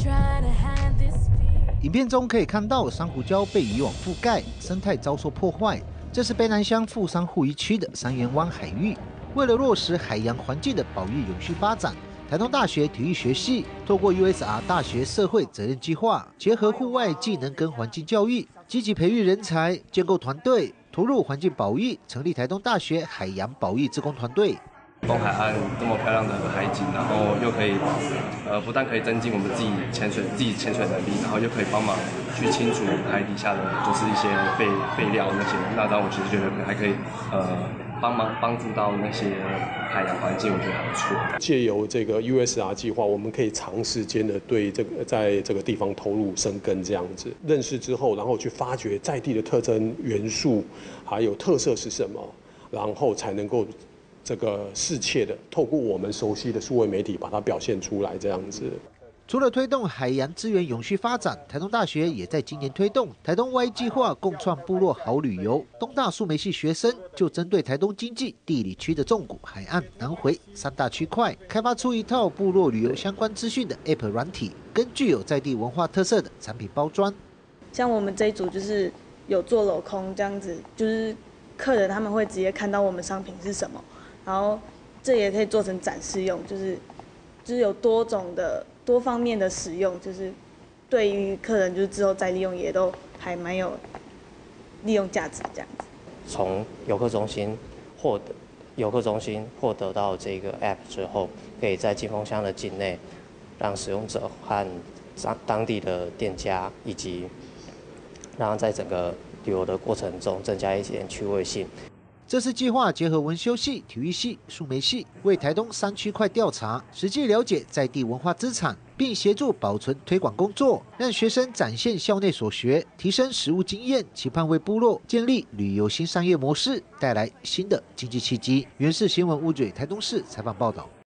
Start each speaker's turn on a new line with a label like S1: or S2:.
S1: 影片中可以看到珊瑚礁被渔网覆盖，生态遭受破坏。这是卑南乡富商护渔区的三元湾海域。为了落实海洋环境的保育永续发展，台东大学体育学系透过 USR 大学社会责任计划，结合户外技能跟环境教育，积极培育人才，建构团队，投入环境保育，成立台东大学海洋保育志工团队。
S2: 东海岸这么漂亮的海景，然后又可以，不但可以增进我们自己潜水能力，然后又可以帮忙去清除海底下的就是一些废料那些，那让我其实觉得还可以，帮助到那些海洋环境，我觉得还不错。
S3: 借由这个 USR 计划，我们可以长时间的对这个在这个地方投入生根，这样子认识之后，然后去发掘在地的特征元素，还有特色是什么，然后才能够这个适切的透过我们熟悉的数位媒体把它表现出来，这样子。
S1: 除了推动海洋资源永续发展，台东大学也在今年推动台东 Y 计划，共创部落好旅游。东大数媒系学生就针对台东经济地理区的纵谷、海岸、南回3大区块，开发出一套部落旅游相关资讯的 App 软体，跟具有在地文化特色的产品包装。
S4: 像我们这一组就是有做镂空这样子，就是客人他们会直接看到我们商品是什么，然后这也可以做成展示用，就是有多方面的使用，就是对于客人就是之后再利用也都还蛮有利用价值这样子。
S5: 从游客中心获得到这个 App 之后，可以在金峰乡的境内，让使用者和当地的店家以及让在整个旅游的过程中增加一点趣味性。
S1: 这次计划结合文修系、体育系、数媒系，为台东3区块调查，实际了解在地文化资产，并协助保存推广工作，让学生展现校内所学，提升实务经验，期盼为部落建立旅游新商业模式，带来新的经济契机。原视新闻吴嘴台东市采访报道。